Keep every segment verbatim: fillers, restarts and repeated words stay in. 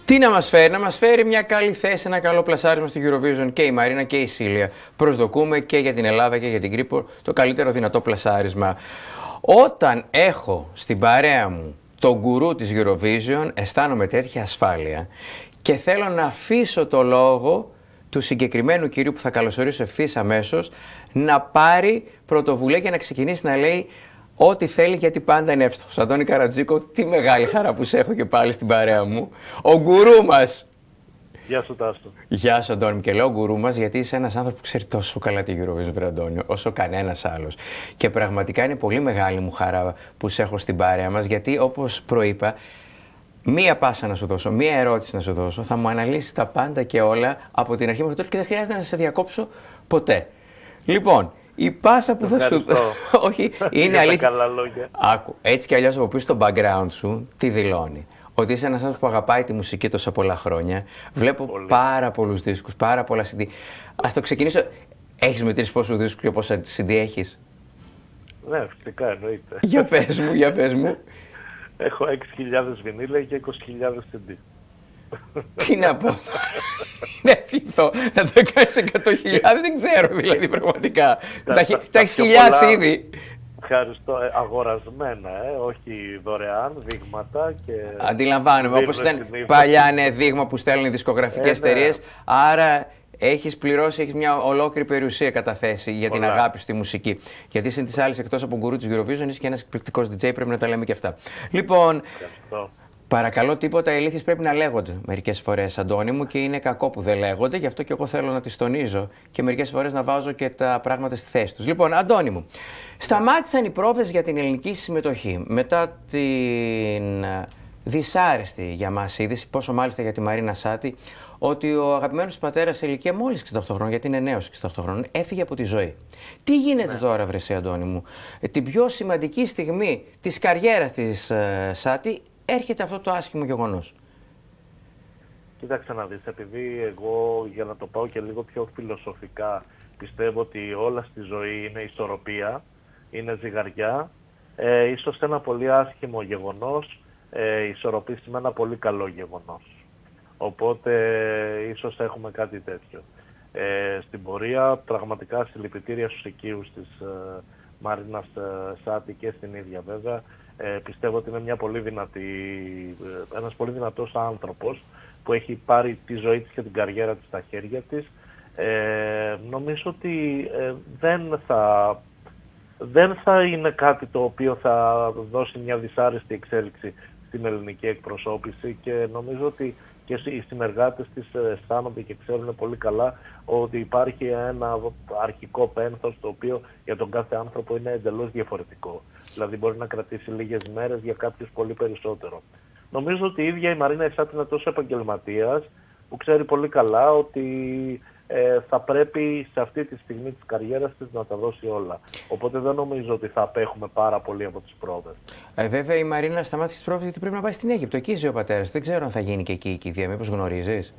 Τι να μας φέρει, να μας φέρει μια καλή θέση, ένα καλό πλασάρισμα στη Eurovision και η Μαρίνα και η Σίλια. Προσδοκούμε και για την Ελλάδα και για την Κύπρο το καλύτερο δυνατό πλασάρισμα. Όταν έχω στην παρέα μου τον γκουρού της Eurovision, αισθάνομαι τέτοια ασφάλεια και θέλω να αφήσω το λόγο του συγκεκριμένου κυρίου που θα καλωσορίσω ευθύς αμέσως να πάρει πρωτοβουλία και να ξεκινήσει να λέει ό,τι θέλει, γιατί πάντα είναι εύστοχος. Αντώνη Καρατζίκο, τι μεγάλη χαρά που σε έχω και πάλι στην παρέα μου. Ο γκουρού μας. Γεια σου, Τάστο. Γεια σου, Αντώνη. Και λέω γκουρού μας γιατί είσαι ένας άνθρωπος που ξέρει τόσο καλά τη Eurovision, βρε Αντώνιο, όσο κανένας άλλος. Και πραγματικά είναι πολύ μεγάλη μου χαρά που σε έχω στην παρέα μας, γιατί όπως προείπα, μία πάσα να σου δώσω, μία ερώτηση να σου δώσω, θα μου αναλύσεις τα πάντα και όλα από την αρχή μέχρι τώρα και δεν χρειάζεται να σε διακόψω ποτέ. Λοιπόν, η πάσα που θα σου... Όχι, είναι αλήθεια. Καλά λόγια. Άκου, έτσι κι αλλιώς από πίσω στο background σου τι δηλώνει. Ότι είσαι ένας άνθρωπος που αγαπάει τη μουσική τόσα πολλά χρόνια. Βλέπω πολύ. πάρα πολλούς δίσκους, πάρα πολλά σι ντι. Ας το ξεκινήσω. Έχεις μετρήσει πόσους δίσκους και πόσα σι ντι έχεις? Ναι, φυσικά εννοείται. Για πες μου, για πες μου. Έχω έξι χιλιάδες βινίλια και είκοσι χιλιάδες σι ντι. Τι να πω. Είναι πειθό να το κάνεις εκατό χιλιάδες, δεν ξέρω δηλαδή πραγματικά. Τα έχεις χιλιάσει ήδη. Ευχαριστώ. Ε, αγορασμένα, ε, όχι δωρεάν, δείγματα και... Αντιλαμβάνομαι, όπως ήταν παλιά ναι, δείγμα που στέλνουν δισκογραφικές ε, εταιρείες, ναι. άρα έχεις πληρώσει, έχεις μια ολόκληρη περιουσία καταθέσει για την Πολλά. αγάπη στη μουσική. Γιατί είσαι της άλλης, εκτός από γκουρού της Eurovision, είσαι και ένας εκπληκτικός ντι τζέι, πρέπει να τα λέμε και αυτά. Λοιπόν, Ευχαριστώ. παρακαλώ, τίποτα ηλίθιες πρέπει να λέγονται μερικές φορές, Αντώνη μου, και είναι κακό που δεν λέγονται, γι' αυτό και εγώ θέλω να τις τονίζω και μερικές φορές να βάζω και τα πράγματα στη θέση τους. Λοιπόν, Αντώνη μου, σταμάτησαν οι πρόβες για την ελληνική συμμετοχή μετά την δυσάρεστη για μας είδηση, πόσο μάλιστα για τη Μαρίνα Σάτι, ότι ο αγαπημένος πατέρας σε ηλικία μόλις εξήντα οκτώ χρόνων, γιατί είναι νέος εξήντα οκτώ χρόνων, έφυγε από τη ζωή. Τι γίνεται ναι. τώρα, βρε εσύ, Αντώνη μου? Την πιο σημαντική στιγμή της καριέρας της uh, Σάτι έρχεται αυτό το άσχημο γεγονός. Κοίταξε να δεις, επειδή εγώ, για να το πάω και λίγο πιο φιλοσοφικά, πιστεύω ότι όλα στη ζωή είναι ισορροπία, είναι ζυγαριά, ε, ίσως ένα πολύ άσχημο γεγονός ε, ισορροπήσει με ένα πολύ καλό γεγονός. Οπότε ίσως έχουμε κάτι τέτοιο. Ε, στην πορεία, πραγματικά συλληπιτήρια στους οικείους της ε, Μαρίνας ε, Σάτι και στην ίδια βέβαια. Ε, πιστεύω ότι είναι μια πολύ δυνατή, ε, ένας πολύ δυνατός άνθρωπος που έχει πάρει τη ζωή της και την καριέρα της στα χέρια της. Ε, νομίζω ότι ε, δεν, θα, δεν θα είναι κάτι το οποίο θα δώσει μια δυσάρεστη εξέλιξη στην ελληνική εκπροσώπηση και νομίζω ότι και οι συνεργάτες της αισθάνονται και ξέρουν πολύ καλά ότι υπάρχει ένα αρχικό πένθος το οποίο για τον κάθε άνθρωπο είναι εντελώς διαφορετικό. Δηλαδή μπορεί να κρατήσει λίγες μέρες, για κάποιους πολύ περισσότερο. Νομίζω ότι η ίδια η Μαρίνα Σάτι είναι τόσο επαγγελματίας που ξέρει πολύ καλά ότι ε, θα πρέπει σε αυτή τη στιγμή της καριέρας της να τα δώσει όλα. Οπότε δεν νομίζω ότι θα απέχουμε πάρα πολύ από τις πρόβες. Ε, βέβαια η Μαρίνα σταμάτησε τις πρόβες γιατί πρέπει να πάει στην Αίγυπτο. Εκεί ζει ο πατέρας. Δεν ξέρω αν θα γίνει και εκεί η κηδεία. Μήπως γνωρίζεις?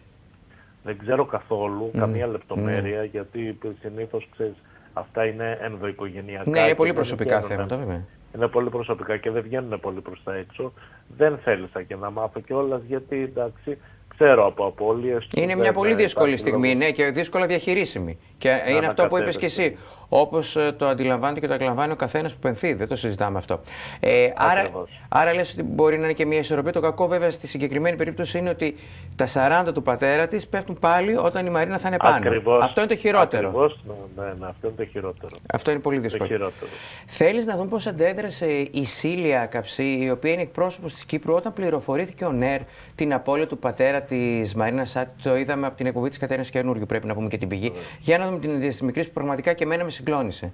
Δεν ξέρω καθόλου mm. καμία λεπτομέρεια, mm. γιατί συνήθως ξέρεις, αυτά είναι ενδοοικογενειακά. Ναι, είναι πολύ προσωπικά θέματα, βέβαια. Είναι πολύ προσωπικά και δεν βγαίνουν πολύ προς τα έξω. Δεν θέλησα και να μάθω κιόλας, γιατί εντάξει, ξέρω από απώλειες. Είναι μια πολύ δύσκολη στιγμή, λόγω... ναι, και δύσκολα διαχειρίσιμη. Και να είναι αυτό που είπες κι εσύ. Όπως το αντιλαμβάνεται και το αντιλαμβάνει ο καθένας που πενθεί. Δεν το συζητάμε αυτό. Ε, άρα, άρα λες ότι μπορεί να είναι και μια ισορροπία. Το κακό βέβαια στη συγκεκριμένη περίπτωση είναι ότι τα σαράντα του πατέρα της πέφτουν πάλι όταν η Μαρίνα θα είναι πάνω. Ακριβώς, αυτό είναι το χειρότερο. Ακριβώς, ναι, ναι, αυτό είναι το χειρότερο. Αυτό είναι πολύ δύσκολο. Θέλεις να δούμε πώς αντέδρασε η Σίλια Καψί, η οποία είναι εκπρόσωπος της Κύπρου, όταν πληροφορήθηκε ο ΝΕΡ την απώλεια του πατέρα της Μαρίνας Σάτι? Το είδαμε από την εκπομπή της Κατέρινας Καινούριου, πρέπει να πούμε και την πηγή. Yeah. Για να δούμε την τη μικρή που πραγματικά και εμένα με συγκλώνησε.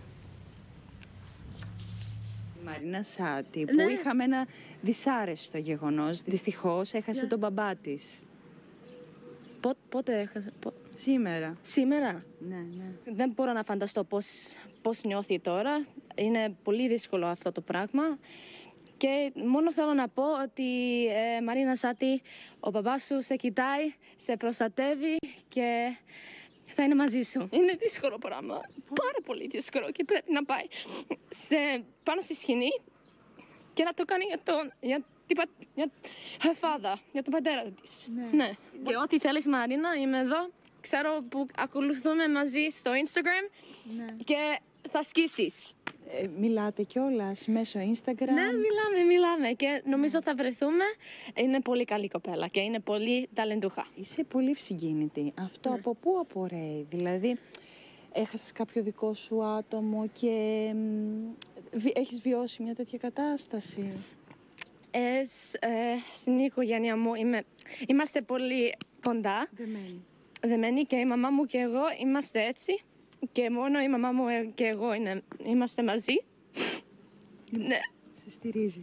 Η Μαρίνα Σάτι, που ναι. είχαμε ένα δυσάρεστο γεγονός, δυστυχώς έχασε ναι. τον μπαμπά της. Πότε, πότε έχασε? Πο... Σήμερα. Σήμερα. Ναι, ναι. Δεν μπορώ να φανταστώ πώς, πώς νιώθει τώρα. Είναι πολύ δύσκολο αυτό το πράγμα. Και μόνο θέλω να πω ότι, ε, Μαρίνα Σάτι, ο μπαμπάς σου σε κοιτάει, σε προστατεύει και θα είναι μαζί σου. Είναι δύσκολο πράγμα, πάρα πολύ δύσκολο, και πρέπει να πάει σε, πάνω στη σκηνή και να το κάνει για, τον, για την πα... για... father, για τον πατέρα της. Ναι. ναι. Και ό,τι θέλεις Μαρίνα, είμαι εδώ. Ξέρω που ακολουθούμε μαζί στο Instagram ναι. και θα σκίσεις. Ε, μιλάτε κιόλας μέσω Instagram. Ναι, μιλάμε, μιλάμε και νομίζω θα βρεθούμε. Είναι πολύ καλή κοπέλα και είναι πολύ ταλεντούχα. Είσαι πολύ συγκίνητη. Αυτό ναι. από πού απορρέει, δηλαδή έχασες κάποιο δικό σου άτομο και βι... έχεις βιώσει μια τέτοια κατάσταση? Ε, ε, στην οικογένεια μου είμαι... είμαστε πολύ κοντά. Δεμένοι. Δεμένοι και η μαμά μου και εγώ είμαστε έτσι. Και μόνο η μαμά μου και εγώ είναι, είμαστε μαζί. Ναι. Σε στηρίζει.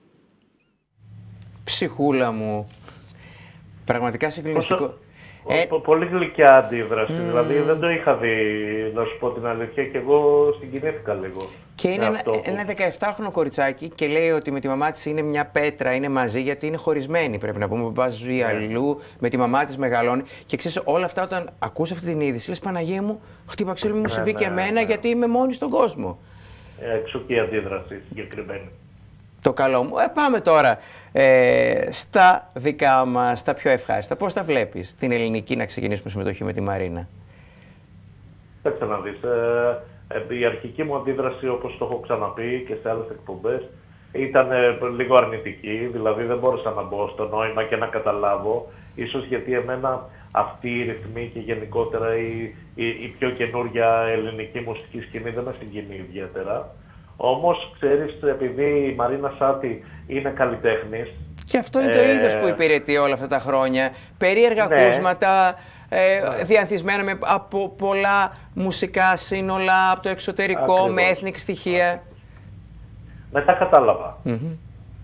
Ψυχούλα μου. Πραγματικά συγκλονιστικό. Ε... Πολύ γλυκιά αντίδραση. Mm. Δηλαδή δεν το είχα δει, να σου πω την αλήθεια, και εγώ συγκινήθηκα λίγο. Και είναι ένα, που... ένα δεκαεφτάχρονο κοριτσάκι και λέει ότι με τη μαμά της είναι μια πέτρα, είναι μαζί γιατί είναι χωρισμένοι. Πρέπει να πούμε, ο μπαμπάς ζει αλλού, με τη μαμά της μεγαλώνει. Και ξέρεις, όλα αυτά όταν ακούς αυτή την είδηση, λες Παναγία μου, χτύπα ξύλο μου συμβεί ναι, και εμένα ναι. γιατί είμαι μόνη στον κόσμο. Έξω και η αντίδραση συγκεκριμένη. Το καλό μου. Ε, πάμε τώρα ε, στα δικά μας, τα πιο ευχάριστα. Πώς τα βλέπεις την ελληνική να ξεκινήσουμε συμμετοχή με τη Μαρίνα? Κοίταξε να δεις. Ε, η αρχική μου αντίδραση, όπως το έχω ξαναπεί και σε άλλες εκπομπές, ήταν ε, λίγο αρνητική. Δηλαδή δεν μπόρεσα να μπω στο νόημα και να καταλάβω. Ίσως γιατί εμένα αυτή η ρυθμή και γενικότερα η, η, η πιο καινούργια ελληνική μουσική σκηνή δεν με συγκινεί ιδιαίτερα. Όμως, ξέρεις, επειδή η Μαρίνα Σάτι είναι καλλιτέχνης... Και αυτό είναι ε... το είδος που υπηρετεί όλα αυτά τα χρόνια. Περίεργα ναι. ακούσματα, ε, ναι. διανθισμένα με, από πολλά μουσικά σύνολα, από το εξωτερικό, ακριβώς. με ethnic στοιχεία. Μετά κατάλαβα. Mm-hmm.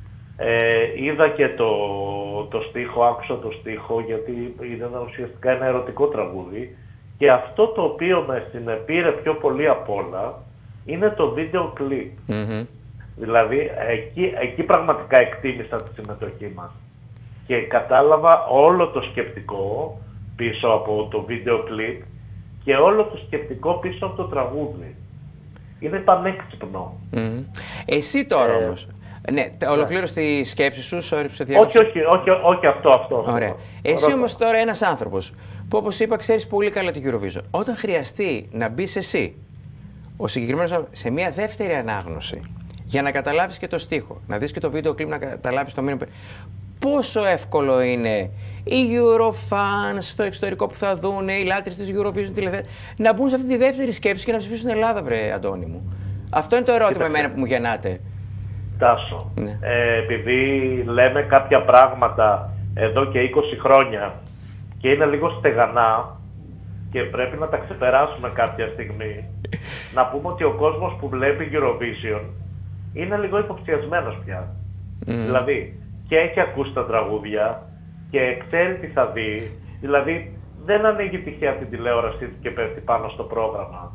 ε, είδα και το, το στίχο, άκουσα το στίχο, γιατί είναι ουσιαστικά ένα ερωτικό τραγούδι. Και αυτό το οποίο με συνεπήρε πιο πολύ απ' όλα, είναι το βίντεο κλιπ. Mm-hmm. Δηλαδή, εκεί, εκεί πραγματικά εκτίμησα τη συμμετοχή μας. Και κατάλαβα όλο το σκεπτικό πίσω από το βίντεο κλιπ και όλο το σκεπτικό πίσω από το τραγούδι. Είναι πανέξυπνο. Mm-hmm. Εσύ τώρα ε, όμως, ναι, ολοκλήρωσε τη σκέψη σου, sorry που σε διάβασα. Όχι, όχι, όχι, όχι αυτό, αυτό. Ωραία. Αυτό. Εσύ όμως τώρα ένας άνθρωπος που, όπως είπα, ξέρεις πολύ καλά τη Eurovision. Όταν χρειαστεί να μπεις εσύ, ο συγκεκριμένος σε μια δεύτερη ανάγνωση, για να καταλάβεις και το στίχο, να δεις και το βίντεο κλιπ, να καταλάβεις το μήνυμα. Πόσο εύκολο είναι οι Eurofans στο εξωτερικό που θα δουν, οι λάτρες της Eurovision τηλεθέσεις, να μπουν σε αυτή τη δεύτερη σκέψη και να ψηφίσουν Ελλάδα, βρε Αντώνη μου. Αυτό είναι το ερώτημα εμένα που μου γεννάτε. Τάσο, ναι. ε, επειδή λέμε κάποια πράγματα εδώ και είκοσι χρόνια και είναι λίγο στεγανά, και πρέπει να τα ξεπεράσουμε κάποια στιγμή, να πούμε ότι ο κόσμος που βλέπει Eurovision είναι λίγο υποψιασμένος πια. Mm. Δηλαδή, και έχει ακούσει τα τραγούδια και ξέρει τι θα δει. Δηλαδή, δεν ανοίγει τυχαία την τηλεόρασή του και πέφτει πάνω στο πρόγραμμα.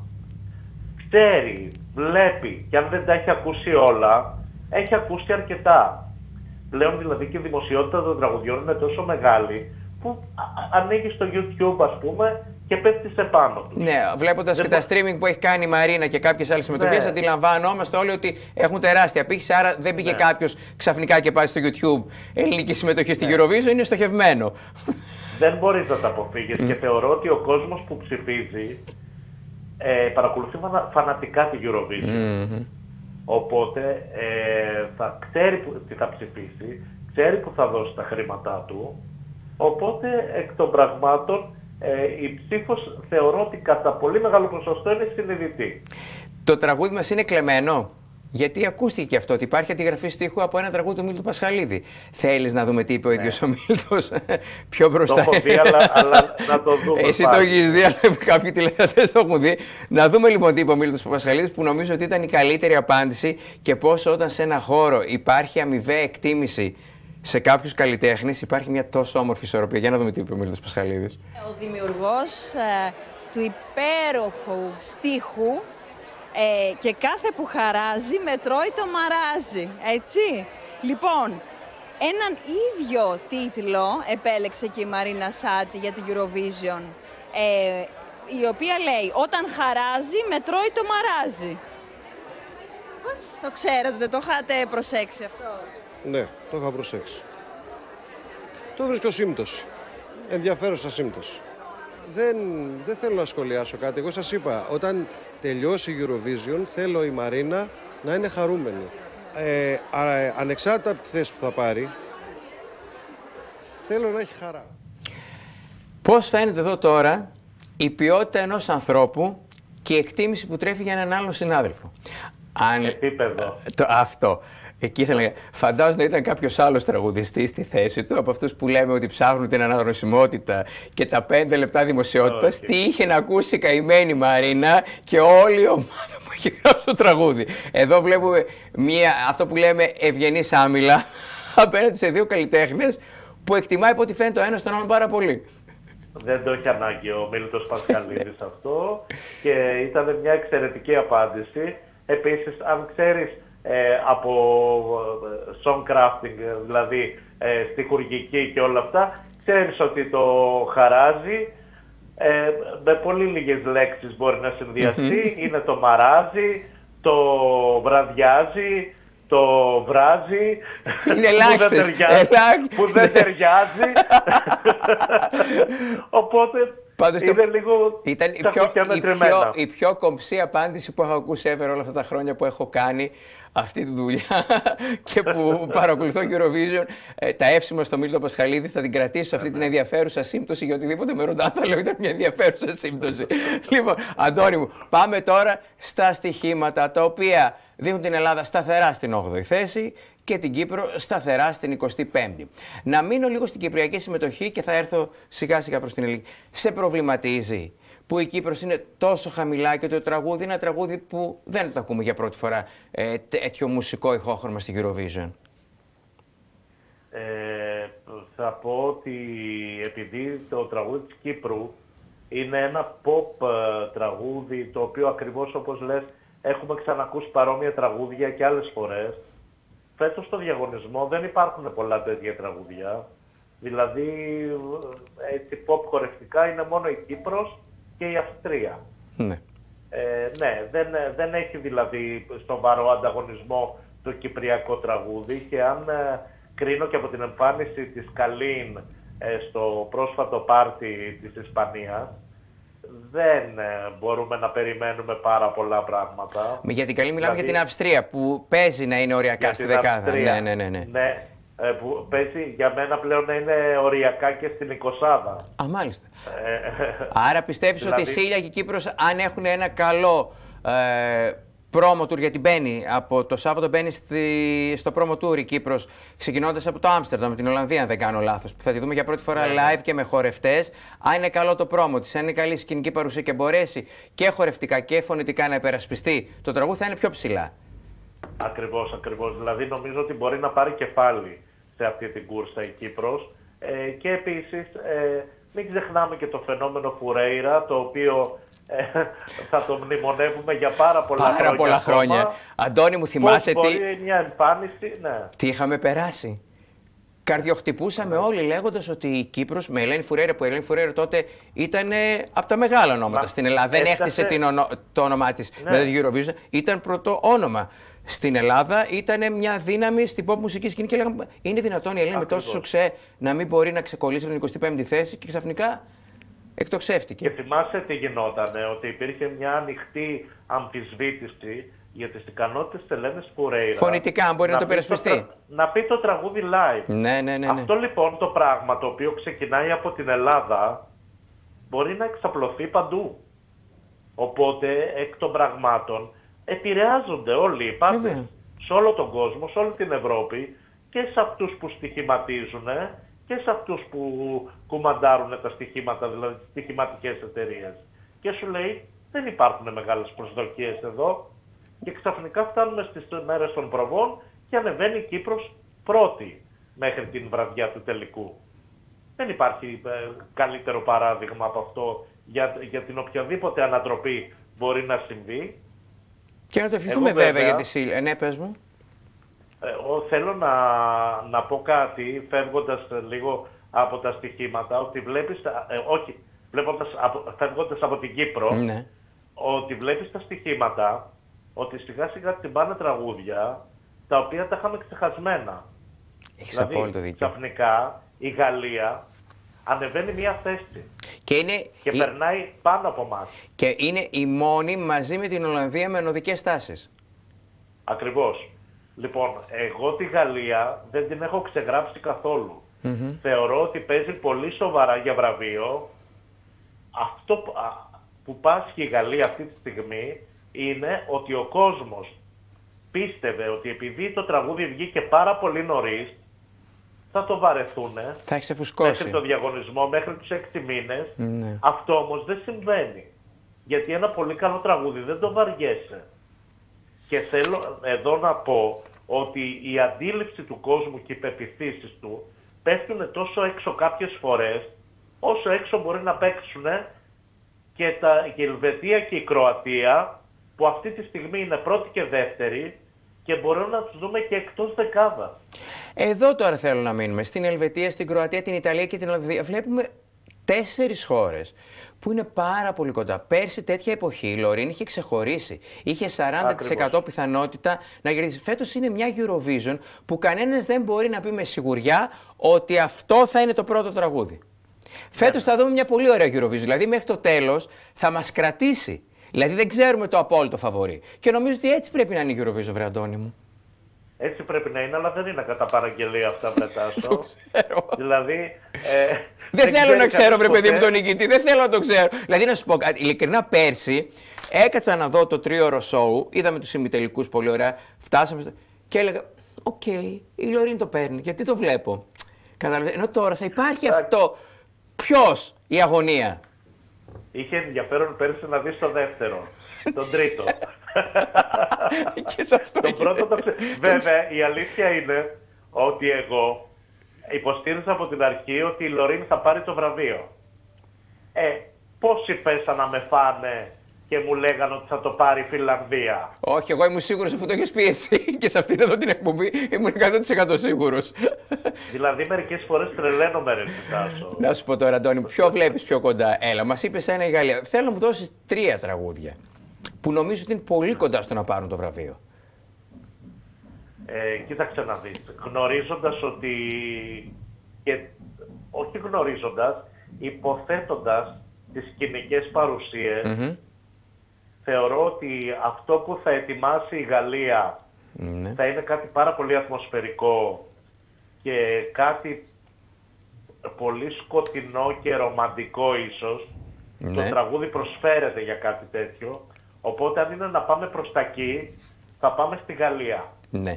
Ξέρει, βλέπει, και αν δεν τα έχει ακούσει όλα, έχει ακούσει αρκετά. Πλέον δηλαδή και η δημοσιότητα των τραγουδιών είναι τόσο μεγάλη που ανοίγει στο YouTube, ας πούμε, και πέφτει σε πάνω του. Ναι, βλέποντας δεν και μπο... τα streaming που έχει κάνει η Μαρίνα και κάποιες άλλες συμμετοχές, ναι. αντιλαμβανόμαστε όλοι ότι έχουν τεράστια απήχηση. Άρα δεν πήγε ναι. κάποιος ξαφνικά και πάει στο YouTube ελληνική συμμετοχή στη ναι. Eurovision, είναι στοχευμένο. Δεν μπορείς να τα αποφύγεις mm. και θεωρώ ότι ο κόσμος που ψηφίζει ε, παρακολουθεί φανατικά τη Eurovision. Mm-hmm. Οπότε ε, θα ξέρει που, τι θα ψηφίσει, ξέρει που θα δώσει τα χρήματά του. Οπότε εκ των πραγμάτων ε, η ψήφος θεωρώ ότι κατά πολύ μεγάλο ποσοστό είναι συνειδητή. Το τραγούδι μας είναι κλεμμένο. Γιατί ακούστηκε και αυτό, ότι υπάρχει αντιγραφή στίχου από ένα τραγούδι του Μίλτου Πασχαλίδη. Θέλεις να δούμε τι είπε ο ίδιος ναι. ο Μίλτος πιο μπροστά? Το έχω δει, αλλά, αλλά να το δούμε. Εσύ πάλι. Το έχεις δει, αλλά κάποιοι τηλεθεατές το έχουν δει. Να δούμε λοιπόν τι είπε ο Μίλτος Πασχαλίδης, που νομίζω ότι ήταν η καλύτερη απάντηση, και πόσο όταν σε ένα χώρο υπάρχει αμοιβαία εκτίμηση σε κάποιους καλλιτέχνες, υπάρχει μια τόσο όμορφη ισορροπία. Για να δούμε τι είπε ο Μίλτος Πασχαλίδης. Ο δημιουργός ε, του υπέροχου στίχου, Ε, και κάθε που χαράζει μετρώει το μαράζι, έτσι. Λοιπόν, έναν ίδιο τίτλο επέλεξε και η Μαρίνα Σάτι για την Eurovision, ε, η οποία λέει «Όταν χαράζει μετρώει το μαράζι». Πώς το ξέρετε, δεν το είχατε προσέξει αυτό? Ναι, το είχα προσέξει. Το βρίσκω σύμπτωση. Ενδιαφέρουσα σύμπτωση. Δεν, δεν θέλω να σχολιάσω κάτι. Εγώ σας είπα, όταν τελειώσει η Eurovision, θέλω η Μαρίνα να είναι χαρούμενη. Ε, α, ανεξάρτητα από τη θέση που θα πάρει, θέλω να έχει χαρά. Πώς φαίνεται εδώ τώρα η ποιότητα ενός ανθρώπου και η εκτίμηση που τρέφει για έναν άλλον συνάδελφο. Αν... Επίπεδο. Το, αυτό. Εκεί ήθελα να... Φαντάζομαι να ήταν κάποιος άλλος τραγουδιστής στη θέση του, από αυτούς που λέμε ότι ψάχνουν την αναγνωσιμότητα και τα πέντε λεπτά δημοσιότητας. Okay. Τι είχε να ακούσει η καημένη Μαρίνα και όλη η ομάδα που έχει γράψει το τραγούδι. Εδώ βλέπουμε μια, αυτό που λέμε ευγενής άμυλα απέναντι σε δύο καλλιτέχνες που εκτιμάει από ό,τι φαίνεται ο ένας τον άλλον πάρα πολύ. Δεν το έχει ανάγκη ο Μίλτος Πασχαλίδης αυτό και ήταν μια εξαιρετική απάντηση. Επίσης, αν ξέρεις ε, από song crafting, δηλαδή ε, στιχουργική και όλα αυτά, ξέρεις ότι το χαράζει ε, με πολύ λίγες λέξεις μπορεί να συνδυαστεί. Είναι το μαράζει, το βραδιάζει, το βράζει, είναι ελάχιστες, που δεν ταιριάζει. Που δεν ταιριάζει. Οπότε πάντως είναι λίγο ήταν η πιο, η, πιο, η πιο κομψή απάντηση που έχω ακούσει ever όλα αυτά τα χρόνια που έχω κάνει αυτή τη δουλειά και που παρακολουθώ Eurovision. Ε, τα εύσημα στο Μίλτο Πασχαλίδη θα την κρατήσω σε αυτή την ενδιαφέρουσα σύμπτωση για οτιδήποτε με ρωτάνε θα λέω ήταν μια ενδιαφέρουσα σύμπτωση. Λοιπόν, Αντώνη μου, πάμε τώρα στα στοιχήματα τα οποία δίνουν την Ελλάδα σταθερά στην όγδοη θέση και την Κύπρο σταθερά στην εικοστή πέμπτη. Να μείνω λίγο στην κυπριακή συμμετοχή και θα έρθω σιγά σιγά προς την ελληνική. Σε προβληματίζει που η Κύπρος είναι τόσο χαμηλά και το τραγούδι είναι ένα τραγούδι που δεν το ακούμε για πρώτη φορά ε, τέτοιο μουσικό ηχόχρωμα στη Eurovision? Ε, θα πω ότι επειδή το τραγούδι της Κύπρου είναι ένα pop τραγούδι, το οποίο ακριβώς όπως λες έχουμε ξανακούσει παρόμοια τραγούδια και άλλες φορές, φέτος στο διαγωνισμό δεν υπάρχουν πολλά τέτοια τραγούδια. Δηλαδή, έτσι pop χορευτικά είναι μόνο η Κύπρος και η Αυστρία. Ναι. Ε, ναι, δεν, δεν έχει δηλαδή στον βαρό ανταγωνισμό το κυπριακό τραγούδι και αν ε, κρίνω και από την εμφάνιση της Καλίν ε, στο πρόσφατο πάρτι της Ισπανίας, δεν ε, μπορούμε να περιμένουμε πάρα πολλά πράγματα. Για την Καλή μιλάμε δηλαδή, για την Αυστρία που παίζει να είναι οριακά στη δεκάδα. Ναι, ναι, ναι, ναι. ναι ε, που παίζει για μένα πλέον να είναι οριακά και στην εικοσάδα. Α, μάλιστα. Ε, Άρα πιστεύεις δηλαδή... ότι η Σίλια και η Κύπρος, αν έχουν ένα καλό ε, promo tour, γιατί μπαίνει από το Σάββατο μπαίνει στη, στο promo tour η Κύπρος, ξεκινώντας από το Άμστερνταμ, με την Ολλανδία, αν δεν κάνω λάθος, που θα τη δούμε για πρώτη φορά live και με χορευτές. Αν είναι καλό το promo της, αν είναι καλή σκηνική παρουσία και μπορέσει και χορευτικά και φωνητικά να υπερασπιστεί, το τραγούδι θα είναι πιο ψηλά. Ακριβώς, ακριβώς. Δηλαδή νομίζω ότι μπορεί να πάρει κεφάλι σε αυτή την κούρσα η Κύπρος. Ε, και επίσης ε, μην ξεχνάμε και το φαινόμενο Φουρέιρα, το οποίο ε, θα το μνημονεύουμε για πάρα πολλά πάρα χρόνια. πολλά χρόνια. Ακόμα. Αντώνη μου, θυμάσαι πώς τι... μπορεί μια εμφάνιση, ναι. Τι είχαμε περάσει. Καρδιοχτυπούσαμε ναι. όλοι λέγοντας ότι η Κύπρος με Ελένη Φουρέιρα, που η Ελένη Φουρέιρα τότε ήταν από τα μεγάλα ονόματα Μα, στην Ελλάδα. Δεν έχτισε την ονο... το όνομά της ναι. με την Eurovision. Ήταν πρωτό όνομα. Στην Ελλάδα ήταν μια δύναμη στην pop μουσική σκηνή και λέγαμε είναι δυνατόν η Ελένη με τόσο σουξέ να μην μπορεί να ξεκολλήσει από την εικοστή πέμπτη θέση και ξαφνικά εκτοξεύτηκε. Και θυμάσαι τι γινότανε, ότι υπήρχε μια ανοιχτή αμφισβήτηση για τις ικανότητες της Ελένης Φουρέιρα. Φωνητικά, αν μπορεί να, να το υπερασπιστεί. Να πει το τραγούδι live. Ναι, ναι, ναι, ναι. Αυτό λοιπόν το πράγμα το οποίο ξεκινάει από την Ελλάδα μπορεί να εξαπλωθεί παντού. Οπότε εκ των πραγμάτων επηρεάζονται όλοι οι πάντες σε όλο τον κόσμο, σε όλη την Ευρώπη και σε αυτούς που στοιχηματίζουν και σε αυτούς που κουμαντάρουν τα στοιχήματα, δηλαδή τις στοιχηματικές εταιρείες. Και σου λέει δεν υπάρχουν μεγάλες προσδοκίες εδώ και ξαφνικά φτάνουμε στις μέρες των προβών και ανεβαίνει η Κύπρος πρώτη μέχρι την βραδιά του τελικού. Δεν υπάρχει ε, καλύτερο παράδειγμα από αυτό για, για την οποιαδήποτε ανατροπή μπορεί να συμβεί. Και να το ευχηθούμε βέβαια, βέβαια για τη Σίλια. Ναι, πες μου. Ε, ο, θέλω να, να πω κάτι, φεύγοντας λίγο από τα στοιχήματα, ότι βλέπεις, ε, όχι, βλέποντας, από, φεύγοντας από την Κύπρο, ναι. ότι βλέπεις τα στοιχήματα, ότι σιγά σιγά τσιμπάνε τραγούδια, τα οποία τα είχαμε ξεχασμένα. Έχεις δηλαδή, απόλυτο δίκιο. Ξαφνικά η Γαλλία ανεβαίνει μία θέση και, είναι και η... περνάει πάνω από εμάς. Και είναι η μόνη μαζί με την Ολλανδία με ενωδικές τάσεις. Ακριβώς. Λοιπόν, εγώ τη Γαλλία δεν την έχω ξεγράψει καθόλου. Mm-hmm. Θεωρώ ότι παίζει πολύ σοβαρά για βραβείο. Αυτό που, α, που πάσχει η Γαλλία αυτή τη στιγμή είναι ότι ο κόσμος πίστευε ότι επειδή το τραγούδι βγήκε πάρα πολύ νωρίς, θα το βαρεθούν θα έχει ξεφουσκώσει μέχρι το διαγωνισμό, μέχρι τους έξι μήνες. Ναι. Αυτό όμως δεν συμβαίνει. Γιατί ένα πολύ καλό τραγούδι δεν το βαριέσαι. Και θέλω εδώ να πω ότι η αντίληψη του κόσμου και οι πεποιθήσεις του πέφτουν τόσο έξω κάποιες φορές, όσο έξω μπορεί να παίξουν και, τα, και η Ελβετία και η Κροατία, που αυτή τη στιγμή είναι πρώτη και δεύτερη και μπορούμε να τους δούμε και εκτός δεκάδας. Εδώ τώρα θέλω να μείνουμε. Στην Ελβετία, στην Κροατία, την Ιταλία και την Ολλανδία. Βλέπουμε τέσσερις χώρες που είναι πάρα πολύ κοντά. Πέρσι τέτοια εποχή η Λωρίν είχε ξεχωρίσει. Είχε σαράντα τοις εκατό Ακριβώς. Πιθανότητα να κερδίσει. Φέτος είναι μια Eurovision που κανένας δεν μπορεί να πει με σιγουριά ότι αυτό θα είναι το πρώτο τραγούδι. Φέτος θα δούμε μια πολύ ωραία Eurovision. Δηλαδή μέχρι το τέλος θα μας κρατήσει. Δηλαδή δεν ξέρουμε το απόλυτο φαβορί. Και νομίζω ότι έτσι πρέπει να είναι η Eurovision, βρε Αντώνη μου. Έτσι πρέπει να είναι, αλλά δεν είναι κατά παραγγελία αυτά, Βρετάσο. Δηλαδή. Ε, δεν, δεν θέλω να ξέρω, βρε παιδί μου, τον νικητή. Δεν θέλω να το ξέρω. Δηλαδή, να σου πω κάτι. Ειλικρινά, πέρσι έκατσα να δω το τρίωρο σόου. Είδαμε τους ημιτελικούς πολύ ωραία. Φτάσαμε στο... και έλεγα: Οκ, okay, η Λωρίν το παίρνει. Γιατί το βλέπω. Καταλαβαίνετε. Ενώ τώρα θα υπάρχει αυτό. Ποιος η αγωνία. Είχε ενδιαφέρον πέρσι να δεις το δεύτερο. Τον τρίτο. Και σε αυτό το πρώτο το ξε... Βέβαια, η αλήθεια είναι ότι εγώ υποστήριζα από την αρχή ότι η Λωρίν θα πάρει το βραβείο. Ε, πόσοι πέσαν να με φάνε και μου λέγανε ότι θα το πάρει η Φινλανδία. Όχι, εγώ ήμουν σίγουρος αφού το έχεις πει εσύ και σε αυτήν εδώ την εκπομπή ήμουν εκατό τοις εκατό σίγουρος. Δηλαδή μερικές φορές τρελαίνομαι, ρε Τάσο. Να σου πω τώρα, Αντώνη, ποιο βλέπεις πιο κοντά. Έλα, μας είπες ένα η Γαλλία. Θέλω να μου δώσεις τρία τραγούδια που νομίζω ότι είναι πολύ κοντά στο να πάρουν το βραβείο. Ε, κοίταξε να δεις. Γνωρίζοντας ότι... Και, όχι γνωρίζοντας, υποθέτοντας τις σκηνικές παρουσίες, mm-hmm. θεωρώ ότι αυτό που θα ετοιμάσει η Γαλλία mm-hmm. θα είναι κάτι πάρα πολύ ατμοσφαιρικό και κάτι πολύ σκοτεινό και ρομαντικό ίσως. Mm-hmm. Το τραγούδι προσφέρεται για κάτι τέτοιο. Οπότε αν είναι να πάμε προς τα εκεί, θα πάμε στη Γαλλία. Ναι.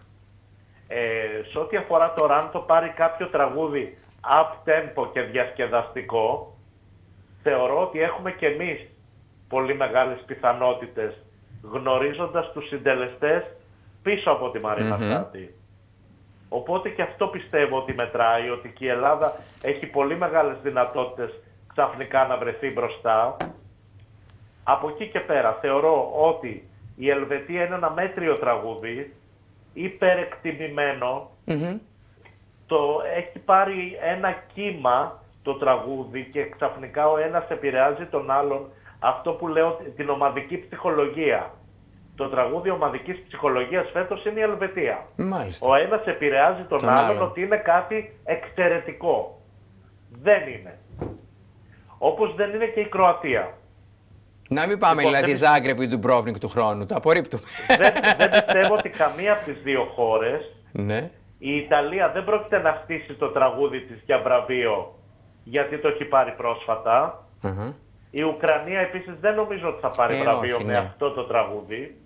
Ε, σε ό,τι αφορά τώρα, αν το πάρει κάποιο τραγούδι up-tempo και διασκεδαστικό, θεωρώ ότι έχουμε και εμείς πολύ μεγάλες πιθανότητες, γνωρίζοντας τους συντελεστές πίσω από τη Μαρίνα mm-hmm. Σάτι. Οπότε και αυτό πιστεύω ότι μετράει, ότι και η Ελλάδα έχει πολύ μεγάλες δυνατότητες ξαφνικά να βρεθεί μπροστά. Από εκεί και πέρα θεωρώ ότι η Ελβετία είναι ένα μέτριο τραγούδι, υπερεκτιμημένο. Mm-hmm. Το έχει πάρει ένα κύμα το τραγούδι και ξαφνικά ο ένας επηρεάζει τον άλλον. Αυτό που λέω, την ομαδική ψυχολογία. Το τραγούδι ομαδικής ψυχολογίας φέτος είναι η Ελβετία. Μάλιστα. Ο ένας επηρεάζει τον, τον άλλον, άλλον ότι είναι κάτι εξαιρετικό. Δεν είναι. Όπως δεν είναι και η Κροατία. Να μην πάμε λοιπόν, δηλαδή Ζάγκρεπ ή Ντουμπρόβνικ του χρόνου, τα απορρίπτουμε. Δεν, δεν πιστεύω ότι καμία από τις δύο χώρες, ναι. Η Ιταλία δεν πρόκειται να στήσει το τραγούδι της για βραβείο, γιατί το έχει πάρει πρόσφατα. Uh-huh. Η Ουκρανία επίσης δεν νομίζω ότι θα πάρει ε, βραβείο όχι, με ναι. αυτό το τραγούδι.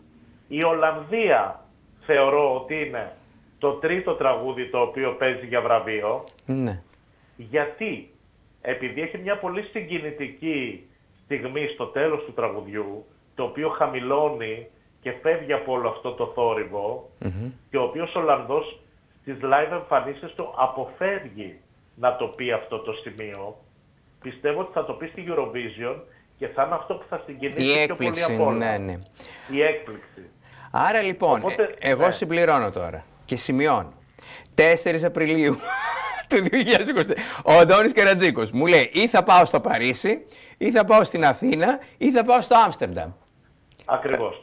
Η Ολλανδία θεωρώ ότι είναι το τρίτο τραγούδι το οποίο παίζει για βραβείο. Ναι. Γιατί, επειδή έχει μια πολύ συγκινητική στιγμή στο τέλος του τραγουδιού, το οποίο χαμηλώνει και φεύγει από όλο αυτό το θόρυβο, mm-hmm. και ο οποίος Ολλανδός στις live εμφανίσεις του αποφεύγει να το πει αυτό το σημείο, πιστεύω ότι θα το πει στη Eurovision και θα είναι αυτό που θα συγκινήσει πιο πολύ από όλα. Ναι, ναι. Η έκπληξη. Άρα λοιπόν, Οπότε, εγώ ναι. συμπληρώνω τώρα και σημειώνω. τέσσερις Απριλίου του δύο χιλιάδες είκοσι τρία, ο Αντώνης Καρατζίκος μου λέει ή θα πάω στο Παρίσι, ή θα πάω στην Αθήνα, ή θα πάω στο Άμστερνταμ. Ακριβώς.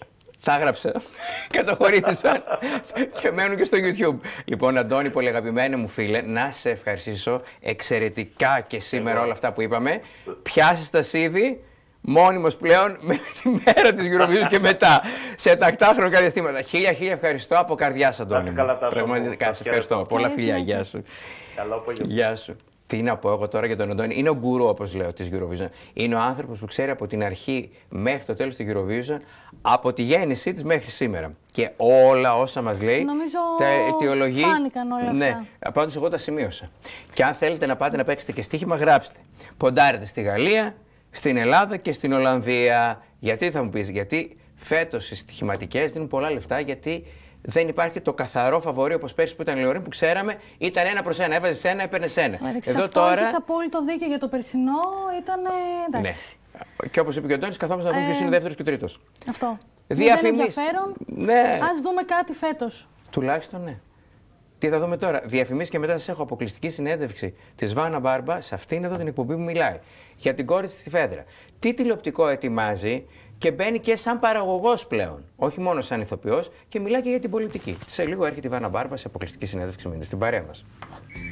Τα έγραψα. Καταχωρήθησαν και μένουν και στο YouTube. Λοιπόν, Αντώνη, πολύ αγαπημένο μου φίλε, να σε ευχαριστήσω εξαιρετικά και σήμερα όλα αυτά που είπαμε. Πιάσεις τα σίδη. Μόνιμος πλέον με τη μέρα της Eurovision και μετά, σε τακτά χρονικά διαστήματα. Χίλια χίλια ευχαριστώ από καρδιάς, Αντώνη. Πραγματικά σε ευχαριστώ. Πολλά φιλιά. Γεια σου. Καλό απόγευμα. Γεια σου. Τι να πω εγώ τώρα για τον Αντώνη. Είναι ο γκουρού, όπως λέω, της Eurovision. Είναι ο άνθρωπος που ξέρει από την αρχή μέχρι το τέλος της Eurovision, από τη γέννησή της μέχρι σήμερα. Και όλα όσα μας λέει, νομίζω τα αιτιολογεί. Φάνηκαν όλα ναι, αυτά. πάντως εγώ τα σημείωσα. Και αν θέλετε να πάτε να παίξετε και στοίχημα, γράψτε. Ποντάρετε στη Γαλλία, στην Ελλάδα και στην Ολλανδία. Γιατί θα μου πεις, γιατί φέτος οι στοιχηματικές δίνουν πολλά λεφτά, γιατί δεν υπάρχει το καθαρό φαβορί όπως πέρσι που ήταν η Λεωρίν, που ξέραμε ήταν ένα προς ένα. Έβαζες ένα, έπαιρνες ένα. Εδώ αυτό τώρα. Έχεις απόλυτο δίκιο για το περσινό, ήταν εντάξει. Ναι. Και όπως είπε και ο Αντώνης, καθόμαστε να δούμε ε... ποιος είναι δεύτερος και τρίτος. Αυτό. Διαφημίσεις. Δεν είναι ενδιαφέρον. Ναι. Ας δούμε κάτι φέτος. Τουλάχιστον ναι. Τι θα δούμε τώρα. Διαφημίσεις και μετά σας έχω αποκλειστική συνέντευξη της Βάνα Μπάρμπα σε αυτήν εδώ την εκπομπή που μιλάει για την κόρη της στη Φέδρα. Τι τηλεοπτικό ετοιμάζει και μπαίνει και σαν παραγωγός πλέον. Όχι μόνο σαν ηθοποιός και μιλάει και για την πολιτική. Σε λίγο έρχεται η Βάνα Μπάρμπα σε αποκλειστική συνέντευξη με την παρέα μας.